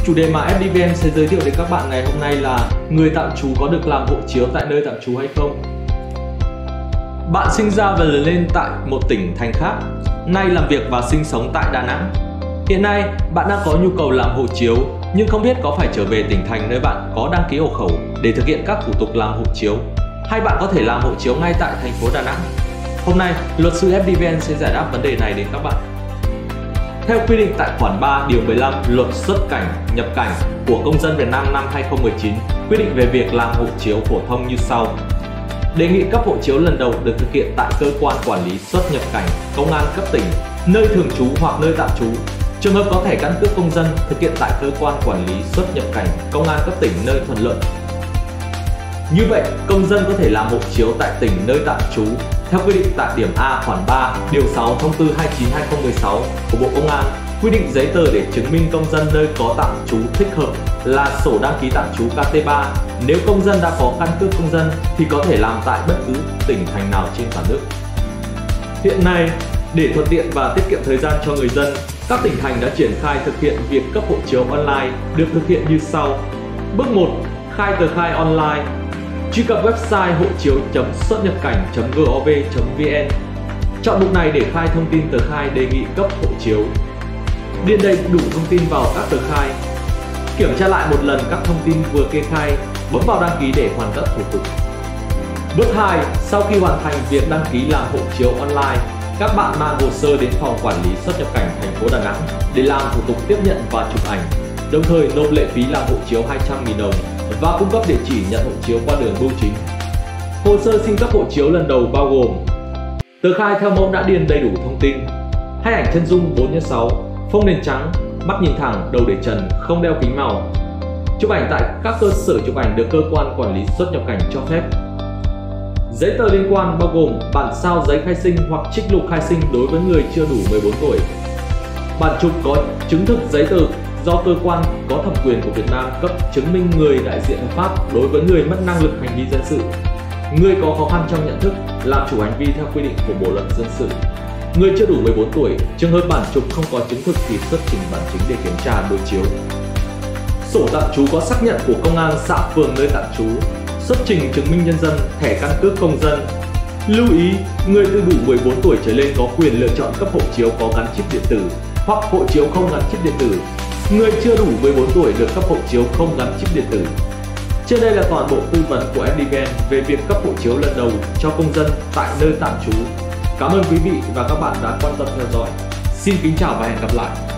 Chủ đề mà FDVN sẽ giới thiệu đến các bạn ngày hôm nay là người tạm trú có được làm hộ chiếu tại nơi tạm trú hay không? Bạn sinh ra và lớn lên tại một tỉnh thành khác, nay làm việc và sinh sống tại Đà Nẵng. Hiện nay, bạn đang có nhu cầu làm hộ chiếu nhưng không biết có phải trở về tỉnh thành nơi bạn có đăng ký hộ khẩu để thực hiện các thủ tục làm hộ chiếu, hay bạn có thể làm hộ chiếu ngay tại thành phố Đà Nẵng. Hôm nay, luật sư FDVN sẽ giải đáp vấn đề này đến các bạn. Theo quy định tại khoản 3 điều 15 Luật xuất cảnh, nhập cảnh của công dân Việt Nam năm 2019 quy định về việc làm hộ chiếu phổ thông như sau. Đề nghị cấp hộ chiếu lần đầu được thực hiện tại cơ quan quản lý xuất nhập cảnh, công an cấp tỉnh, nơi thường trú hoặc nơi tạm trú. Trường hợp có thẻ căn cước công dân thực hiện tại cơ quan quản lý xuất nhập cảnh, công an cấp tỉnh nơi thuận lợi. Như vậy, công dân có thể làm hộ chiếu tại tỉnh nơi tạm trú theo quy định tại điểm A khoản 3 điều 6 thông tư 29/2016 của Bộ Công an, quy định giấy tờ để chứng minh công dân nơi có tạm trú thích hợp là sổ đăng ký tạm trú KT3. Nếu công dân đã có căn cước công dân thì có thể làm tại bất cứ tỉnh thành nào trên cả nước. Hiện nay, để thuận tiện và tiết kiệm thời gian cho người dân, các tỉnh thành đã triển khai thực hiện việc cấp hộ chiếu online được thực hiện như sau. Bước 1. Khai tờ khai online. Truy cập website hộ chiếu.xuất-nhập-cảnh.gov.vn. Chọn mục này để khai thông tin tờ khai đề nghị cấp hộ chiếu. Điền đầy đủ thông tin vào các tờ khai. Kiểm tra lại một lần các thông tin vừa kê khai, bấm vào đăng ký để hoàn tất thủ tục. Bước 2. Sau khi hoàn thành việc đăng ký làm hộ chiếu online, các bạn mang hồ sơ đến phòng quản lý xuất nhập cảnh thành phố Đà Nẵng để làm thủ tục tiếp nhận và chụp ảnh, đồng thời nộp lệ phí làm hộ chiếu 200.000 đồng và cung cấp địa chỉ nhận hộ chiếu qua đường bưu chính. Hồ sơ xin cấp hộ chiếu lần đầu bao gồm tờ khai theo mẫu đã điền đầy đủ thông tin, hai ảnh chân dung 4x6, phông nền trắng, mắt nhìn thẳng, đầu để trần, không đeo kính màu. Chụp ảnh tại các cơ sở chụp ảnh được cơ quan quản lý xuất nhập cảnh cho phép. Giấy tờ liên quan bao gồm bản sao giấy khai sinh hoặc trích lục khai sinh đối với người chưa đủ 14 tuổi. Bản chụp có chứng thực giấy tờ do cơ quan có thẩm quyền của Việt Nam cấp chứng minh người đại diện hợp pháp đối với người mất năng lực hành vi dân sự, người có khó khăn trong nhận thức, làm chủ hành vi theo quy định của Bộ luật dân sự. Người chưa đủ 14 tuổi, trường hợp bản chụp không có chứng thực thì xuất trình bản chính để kiểm tra đối chiếu. Sổ tạm trú có xác nhận của công an xã phường nơi tạm trú, xuất trình chứng minh nhân dân, thẻ căn cước công dân. Lưu ý, người từ đủ 14 tuổi trở lên có quyền lựa chọn cấp hộ chiếu có gắn chip điện tử hoặc hộ chiếu không gắn chip điện tử. Người chưa đủ 14 tuổi được cấp hộ chiếu không gắn chip điện tử. Trên đây là toàn bộ tư vấn của FDVN về việc cấp hộ chiếu lần đầu cho công dân tại nơi tạm trú. Cảm ơn quý vị và các bạn đã quan tâm theo dõi. Xin kính chào và hẹn gặp lại.